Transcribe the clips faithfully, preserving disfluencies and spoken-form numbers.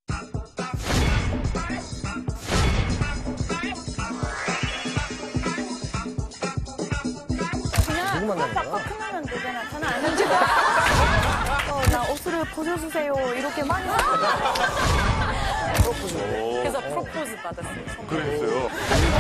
누구 만나는 거야? 끝나면 되잖아. 전화 안 해주고. 어, 나 옷을 벗어주세요. 이렇게 많이 그래서 프로포즈 받았어요. 그랬어요.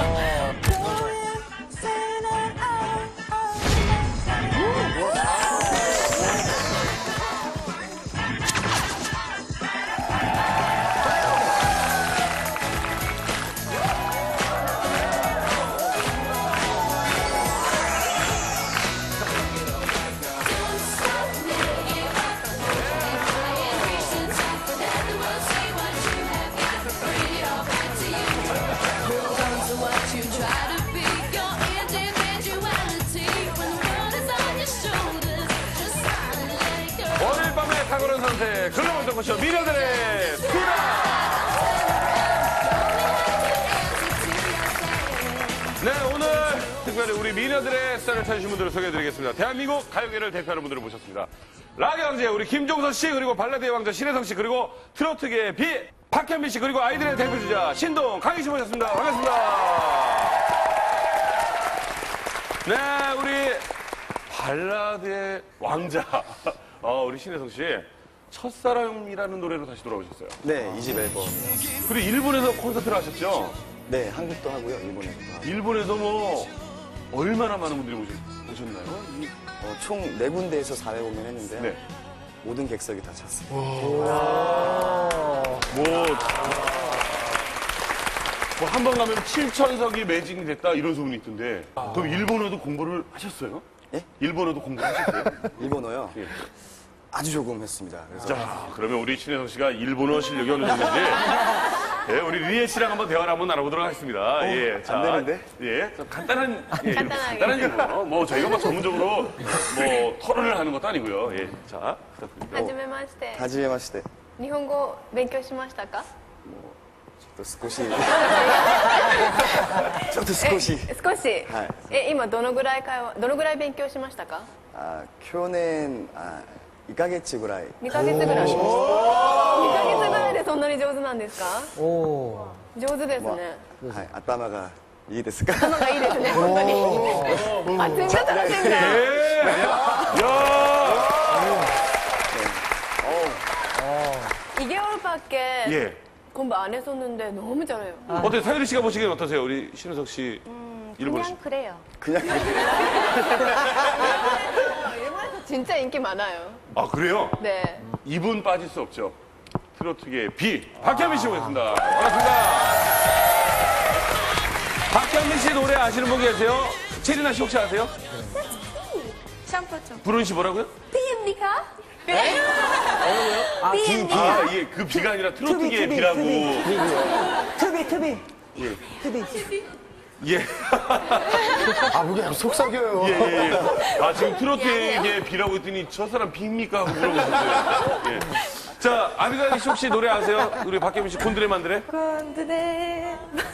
오늘 밤의 탁월한 선택, 글로벌 토크쇼 미녀들의 수다! 네, 오늘 특별히 우리 미녀들의 스타를 찾으신 분들을 소개해드리겠습니다. 대한민국 가요계를 대표하는 분들을 모셨습니다. 락의 왕제, 우리 김종서 씨, 그리고 발라드의 왕자 신혜성 씨, 그리고 트로트계의 비, 박현민 씨, 그리고 아이들의 대표주자 신동, 강희 씨 모셨습니다. 반갑습니다. 네, 우리 발라드의 왕자. 어, 우리 신혜성 씨, 첫사랑이라는 노래로 다시 돌아오셨어요. 네, 이 집 앨범. 그리고 일본에서 콘서트를 하셨죠? 네, 한국도 하고요, 일본에서도 하고. 일본에서 뭐, 얼마나 많은 분들이 오셨, 오셨나요? 이- 어, 총 네 군데에서 사 회 공연했는데요. 네. 모든 객석이 다 찼어요. 뭐, 뭐 한 번 가면 칠천 석이 매진이 됐다 이런 소문이 있던데. 그럼 일본어도 공부를 하셨어요? 예? 일본어도 공부를 하셨어요? 일본어요? 예. 아주 조금 했습니다. 그래서 자, 그러면 우리 신혜성 씨가 일본어 실력이 어느 정도인지, 예, 우리 리에 씨랑 한번 대화를 한번 나눠보도록 하겠습니다. 예, 안 되는데? 예, 좀 간단한, 예, 간단하게. 간단한 일본어. 뭐 저희가 뭐 전문적으로 뭐 토론을 하는 것도 아니고요. 예, 자, 부탁드립니다. はじめまして。 はじめまして。 日本語勉強しましたか？ ちょっと少し。ちょっと少し。 え少し。 はいえ、今どのぐらい会話、どのぐらい勉強しましたか？ あ、去年、あ、いっかげつぐらい。 にかげつぐらい。にかげつぐらいでそんなに上手なんですか？ 오. 上手ですね。 はい、頭がいいですか？ 頭がいいですね、本当に。あ、全然楽しんで。 예! 야! 이 개월밖에 예. 공부 안 했었는데 너무 잘해요. 어때요? 사유리 씨가 보시기엔 어떠세요? 우리 신우석 씨. 일본어 씨. 그래요. 그냥 일본에서 진짜 인기 많아요. 아, 그래요? 네. 이분 빠질 수 없죠. 트로트계의 비, 박현민 씨 모셨습니다. 반갑습니다. 박현민 씨 노래 아시는 분 계세요? 체리나 씨 혹시 아세요? 샴푸 좀. 부른 씨 뭐라고요? 비입니까? 아, 비, 비. 아, 예, 그 비가 아니라 트로트계의 투비, 비라고. 투비, 투비. 예. 투비. 예. 아, 그게 속삭여요. 예, 예, 예. 아, 지금 트로트계의 비라고 했더니 저 사람 비입니까? 하고 물어보셨어요. 예. 자, 아비가일 씨 혹시 노래 아세요? 우리 박현민 씨 곤드레 만드레? 곤드레.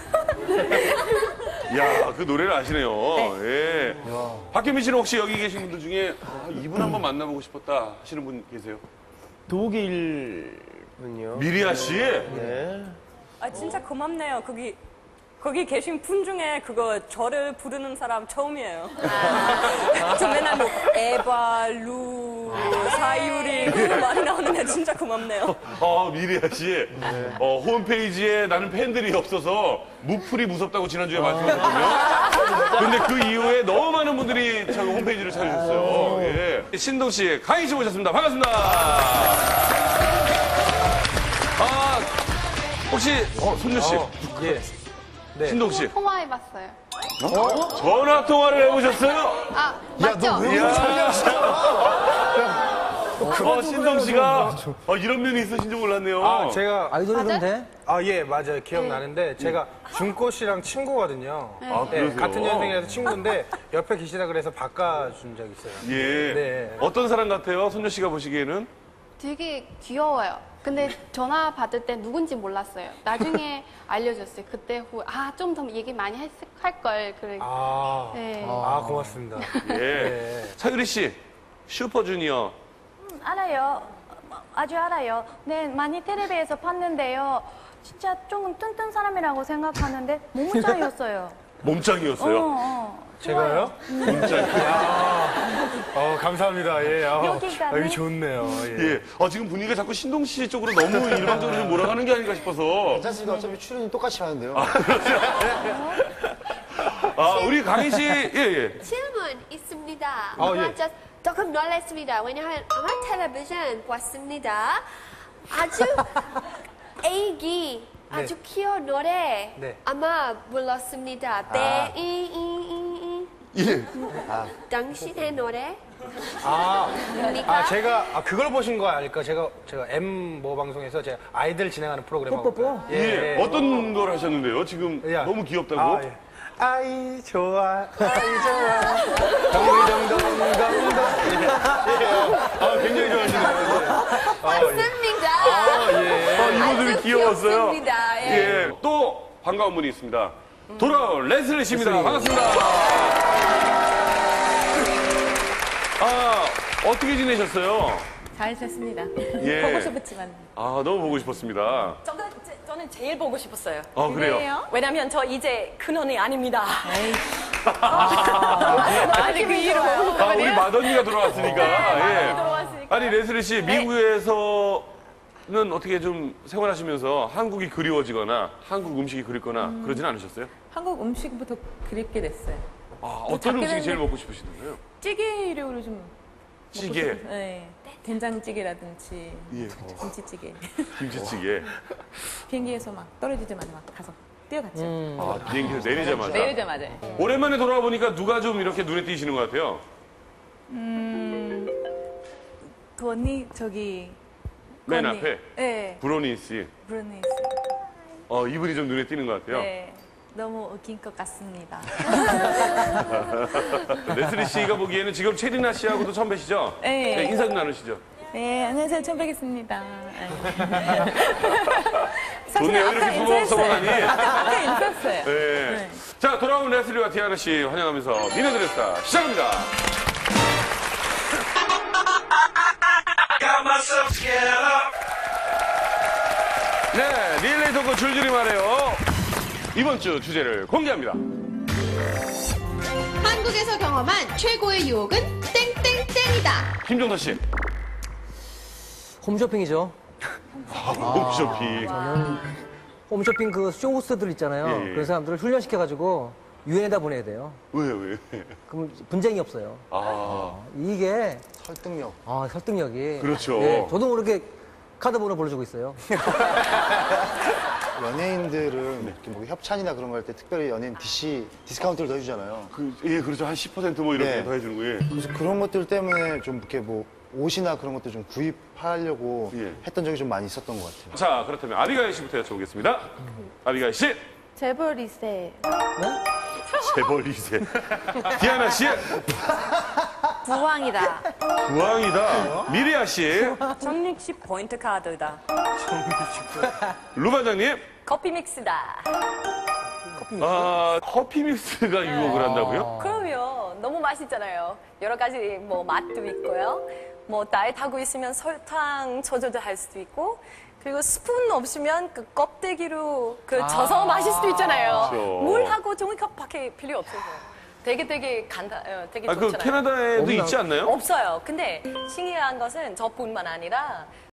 야, 그 노래를 아시네요. 예. 박현민 씨는 혹시 여기 계신 분들 중에 아, 이분 한번 만나보고 싶었다 하시는 분 계세요? 독일 분요. 미리아 씨? 네. 아 진짜 고맙네요. 거기 거기 계신 분 중에 그거 저를 부르는 사람 처음이에요. 저 맨날 뭐 에바, 루, 사유리 그거 많이 나오는데 진짜 고맙네요. 어, 미리아 씨. 어, 홈페이지에 나는 팬들이 없어서 무풀이 무섭다고 지난주에 말씀하셨거든요. 근데 그 이후에 너무 많은 분들이 저희 홈페이지를 찾으셨어요. 예. 신동 씨, 강희 씨 모셨습니다. 반갑습니다. 아, 혹시, 어, 손녀 씨. 예. 네. 신동 씨. 통화해봤어요. 전화 통화를 해보셨어요? 아, 맞죠? 어, 신동 씨가 어, 이런 면이 있으신지 몰랐네요. 아, 제가 아이돌이던데? 아, 예, 맞아요. 기억나는데 제가 준코 씨랑 친구거든요. 아, 네, 그러세요? 같은 연생이라서 친구인데 옆에 계시다 그래서 바꿔준 적 있어요. 예. 네. 어떤 사람 같아요? 손녀 씨가 보시기에는? 되게 귀여워요. 근데 전화 받을 때 누군지 몰랐어요. 나중에 알려줬어요. 그때 후, 아, 좀 더 얘기 많이 할 걸. 그래. 아, 네. 아, 고맙습니다. 예. 네. 차유리 씨, 슈퍼주니어. 알아요. 아주 알아요. 네, 많이 텔레비에서 봤는데요. 진짜 조금 뚱뚱 사람이라고 생각하는데 몸짱이었어요. 몸짱이었어요? 어, 어. 제가요? 어, 감사합니다. 예, 아, 여기가 아, 이거 네. 좋네요. 예. 예. 아, 지금 분위기가 자꾸 신동 씨 쪽으로 너무 일방적으로 좀 몰아가는 게 아닌가 싶어서. 괜찮습니다. 어차피 출연이 똑같이 하는데요. 아, 우리 강희 씨, 예, 예. 질문 있습니다. 아, 예. 맞아, 조금 놀랐습니다. 왜냐하면 아마 텔레비전 봤습니다. 아주 애기, 아주 귀여운 노래 네. 아마 불렀습니다. 네, 이, 이, 이, 이. 예. 당신의 노래? 아, 입니까? 아, 제가, 아, 그걸 보신 거 아닐까? 제가, 제가 M 뭐 방송에서 제가 아이들 진행하는 프로그램하고. 뽀뽀뽀? 예. 어떤 걸 하셨는데요? 지금 야. 너무 귀엽다고? 아, 예. 아이, 좋아, 아이, 좋아. 덩덩덩덩덩덩. 아, 굉장히 좋아하시네요. 맞습니다. 아, 예. 아, 이분들이 아주 귀여웠어요. 귀엽습니다. 예. 예. 또 반가운 분이 있습니다. 돌아온 레슬리 씨입니다. 반갑습니다. 아, 어떻게 지내셨어요? 잘 됐습니다. 예. 보고 싶었지만. 아, 너무 보고 싶었습니다. 저는, 제- 저는 제일 보고 싶었어요. 아, 그래요? 왜냐면 저 이제 큰언니 아닙니다. 아니, 그 이름 보고 아, 우리 맏언니가 돌아왔으니까. 예. 들어왔으니까. 아니, 레슬리 씨, 미국에서는 어떻게 좀 생활하시면서 한국이 그리워지거나 한국 음식이 그립거나 그러진 않으셨어요? 한국 음식부터 그립게 됐어요. 아, 어떤 음식이 작게는 제일 먹고 싶으시나요? 찌개류를 좀 찌개. 먹고 싶- 네. 된장찌개라든지 예. 김치찌개. 김치찌개. 비행기에서 막 떨어지자마자 막 가서 뛰어갔죠. 아, 비행기에서 내리자마자. 내리자마자. 오랜만에 돌아와 보니까 누가 좀 이렇게 눈에 띄시는 것 같아요? 그 언니 저기 그 맨 언니. 앞에 네. 브로니 씨. 브루니스. 어, 이분이 좀 눈에 띄는 것 같아요. 네. 너무 웃긴 것 같습니다. 레슬리 씨가 보기에는 지금 체리나 씨하고도 처음 뵈시죠? 네. 인사 좀 나누시죠. 네, 안녕하세요. 처음 뵙겠습니다. 좋네요. 이렇게 부먹서먹하니. 아까, 아까 있었어요. 네. 자, 돌아온 레슬리와 디아나 씨 환영하면서 미네드레 스타 시작합니다. 네, 릴레이 토크 줄줄이 말해요. 이번 주 주제를 공개합니다. 한국에서 경험한 최고의 유혹은 땡땡땡이다. 김종서 씨. 홈쇼핑이죠. 홈쇼핑. 홈쇼핑 그 쇼호스들 있잖아요. 예, 예. 그런 사람들을 훈련시켜가지고 유엔에다 보내야 돼요. 왜, 왜? 그럼 분쟁이 없어요. 아, 이게 설득력. 아, 설득력이. 그렇죠. 예, 저도 모르게 카드 번호 불러주고 있어요. 연예인들은 이렇게 뭐 협찬이나 그런 거 할 때 특별히 연예인 디씨 디스카운트를 더 해주잖아요. 그, 예, 그렇죠. 한 십 퍼센트 뭐 이렇게 네. 더 해주는 거예요. 그래서 그런 것들 때문에 좀 이렇게 뭐 옷이나 그런 것들 좀 구입하려고 예. 했던 적이 좀 많이 있었던 것 같아요. 자, 그렇다면 아비가일 씨부터 여쭤보겠습니다. 아비가일 씨. 재벌이세. 재벌 이세. 디아나 씨. 부왕이다. 부왕이다. 미리아 씨. 정육십 포인트 카드다. 루 반장님. 커피 믹스다. 아, 커피 믹스가 유혹을 한다고요? 그럼요. 너무 맛있잖아요. 여러 가지 뭐 맛도 있고요. 뭐 다이어트하고 있으면 설탕 조절도 할 수도 있고, 그리고 스푼 없으면 그 껍데기로 그 져서 마실 수도 있잖아요. 그렇죠. 물하고 종이컵밖에 필요 없어서. 되게 되게 간단, 어, 되게 아, 그 좋잖아요. 캐나다에도 있지 않나요? 없어요. 근데 신기한 것은 저뿐만 아니라